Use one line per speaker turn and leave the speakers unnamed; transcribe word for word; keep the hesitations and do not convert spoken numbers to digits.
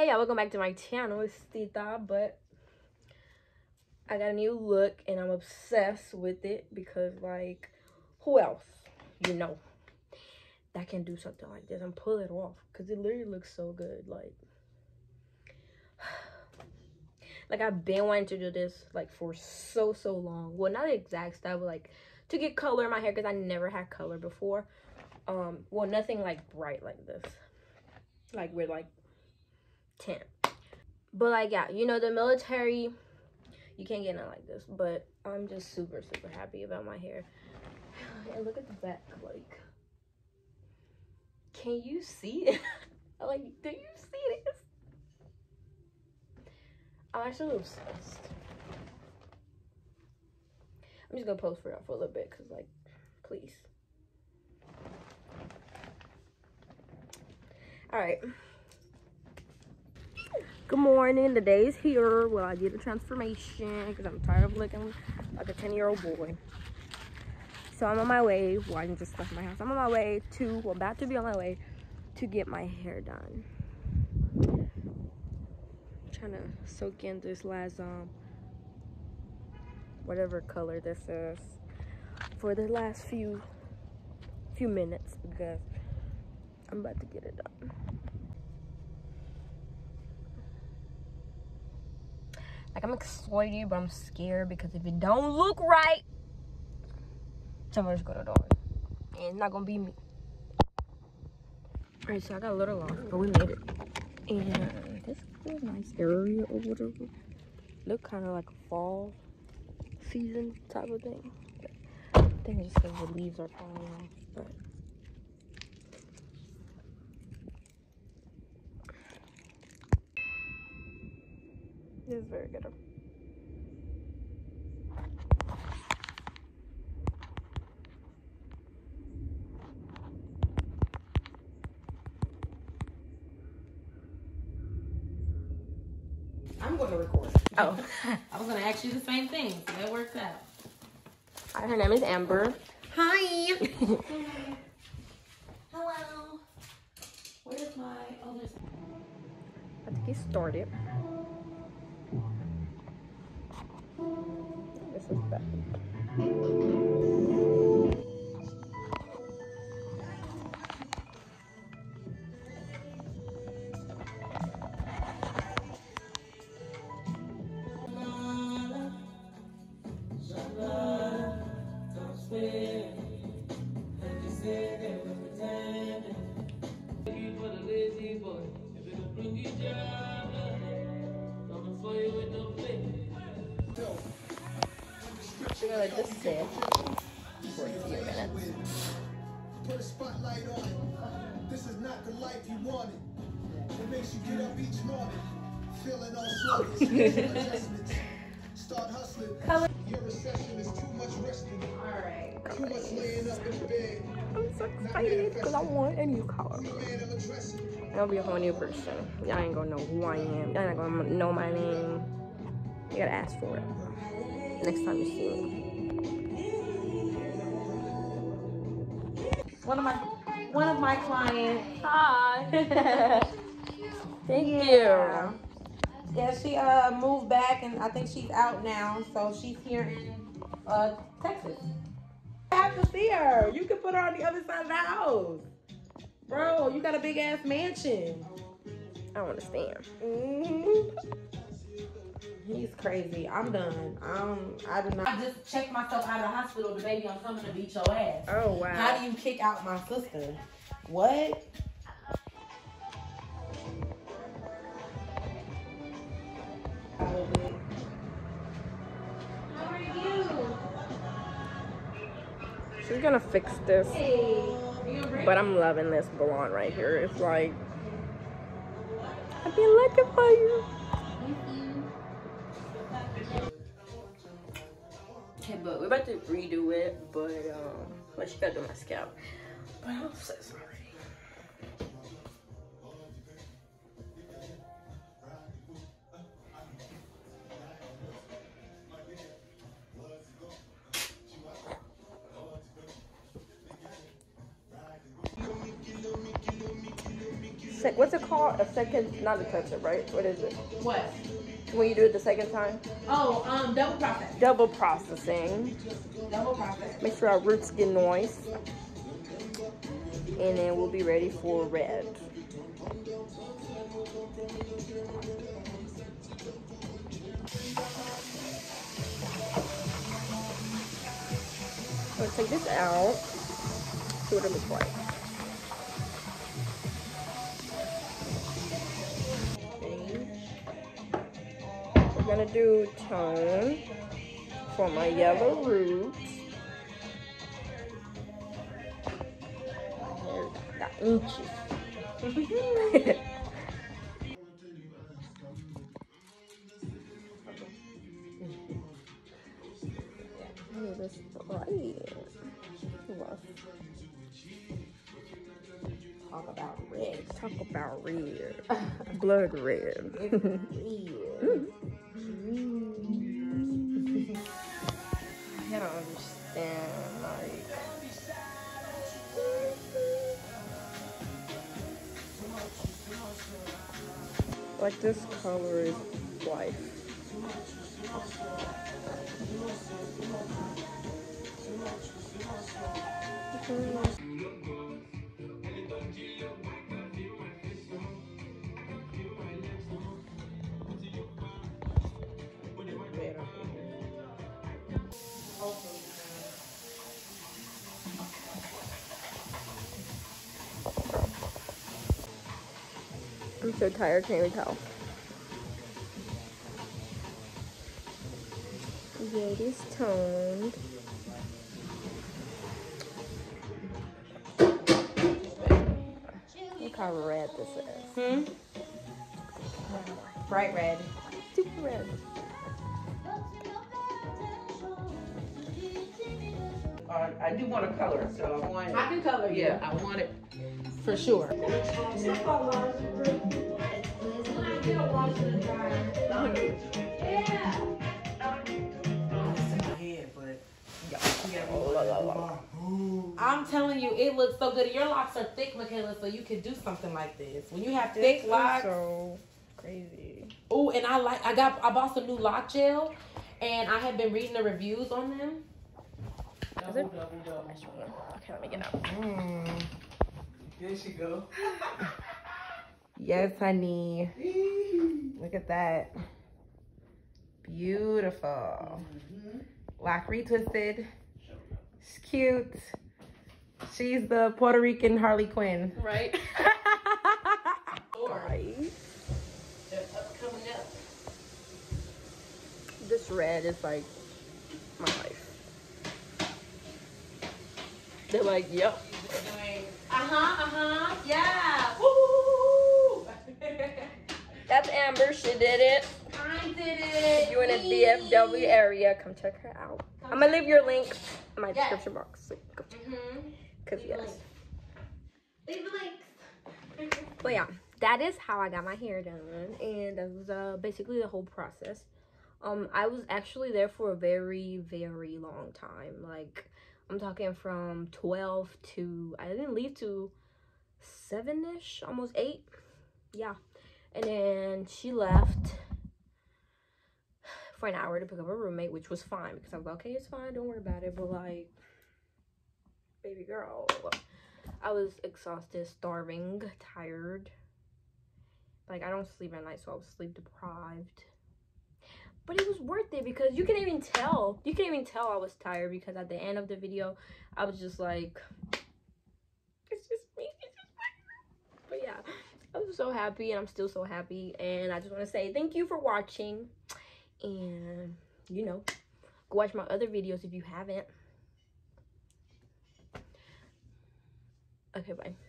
yeah, welcome back to my channel. It's Tita, but I got a new look and I'm obsessed with it because, like, who else, you know, that can do something like this and pull it off? Because it literally looks so good. Like, like I've been wanting to do this like for so so long. Well, not the exact style, but like to get color in my hair, because I never had color before. Um, well, nothing like bright like this, like with like tint. But like, yeah, you know, the military, you can't get nothing like this. But I'm just super super happy about my hair. And look at the back, like, can you see it? Like, do you see this? I'm actually obsessed. I'm just gonna post for y'all for a little bit, cause like, please. All right. Good morning. The day is here. Well, I did a transformation because I'm tired of looking like a ten year old boy. So I'm on my way. Well, I just left my house. I'm on my way to, well, about to be on my way to get my hair done. I'm trying to soak in this last, um, whatever color this is for the last few, few minutes because I'm about to get it done. Like, I'm excited, but I'm scared because if it don't look right, someone's gonna do it. And it's not gonna be me. Alright, so I got a little lost, but we made it. And this is a nice area or whatever. Look kind of like a fall season type of thing. I think it's just because the leaves are falling off, but this is very good.
I'm going to record.
Oh.
I was going to ask you the same thing, so that works out.
Hi, her name is Amber.
Hi. Hello. Where's my other side?
I think he started. This is bad. We're gonna let this sit for a few minutes.
Put a spotlight on it. This is not the life you wanted. It makes you get up each morning, feeling all sluggish. Adjustments. Start hustling. Your recession is too much resting.
All right.
Too much laying up in the bed.
I'm so excited because I want a new color. I'll be a whole new person. Y'all ain't gonna know who I am. Y'all ain't gonna know my name. You gotta ask for it next time you see me.
One of my one of my clients.
Hi. Thank
Yeah.
you.
Yeah, she uh moved back and I think she's out now, so she's here in uh Texas. I have to see her. You can put her on the other side of the house. Bro, you got a big ass mansion.
I don't understand.
Mm-hmm. He's crazy. I'm done. Um, I do not. I just checked myself out of the hospital. The baby, I'm coming to beat your ass.
Oh wow.
How do you kick out my sister? What? How are you?
She's gonna fix this.
Hey, you
But I'm loving this blonde right here. It's like, I've been looking for you. Okay, but we're about to redo it, but um, well, she gotta do my scalp. But I'm obsessed already. sec. What's it called? A second, not a touch-up, right? What is it?
What?
When you do it the second time?
Oh, um, double process.
Double processing.
Double process.
Make sure our roots get moist. And then we'll be ready for red. Let's take this out. See what it looks like. We're gonna do tone for my yellow roots. Got inches. This right.
Talk about red.
Talk about red. Blood red.
It's red.
I don't understand, like. Like this color is life. Mm-hmm. I'm so tired, can't even tell. Yeah, it is toned. Look how red this is.
Hmm? Bright red.
Super red.
Uh, I do want to color, so I want it.
I can color you.
Yeah, I want it.
For sure. I'm telling you, it looks so good. Your locks are thick, Michaela, so you could do something like this. When you have thick
This
locks.
is so crazy.
Oh, and I like. I got. I bought some new lock gel, and I have been reading the reviews on them.
Is it? Okay, let me get out.
Mm. There she go.
Yes, honey. Look at that. Beautiful.
Mm-hmm.
Lock retwisted. It's cute. She's the Puerto Rican Harley Quinn.
Right? Right.
Coming up.
This red is like my life. They're like, yep.
Uh-huh, uh-huh. Yeah. Woo!
That's Amber. She did it.
I did it.
You in a D F W area, come check her out. I'm gonna leave your link in my
Yes.
description box. So go check it.
Mm-hmm.
Cause
Leave the
yes.
Leave the links.
But yeah, that is how I got my hair done, and that was uh, basically the whole process. Um, I was actually there for a very, very long time. Like, I'm talking from twelve to, I didn't leave to seven-ish, almost eight. Yeah. And then she left for an hour to pick up a roommate, which was fine because I was like, okay, it's fine, don't worry about it. But like, baby girl, I was exhausted, starving, tired. Like, I don't sleep at night, so I was sleep deprived. But it was worth it because you can even tell. You can even tell I was tired because at the end of the video, I was just like, it's just me. It's just me. But yeah, I was so happy, and I'm still so happy. And I just want to say thank you for watching. And, you know, go watch my other videos if you haven't. Okay, bye.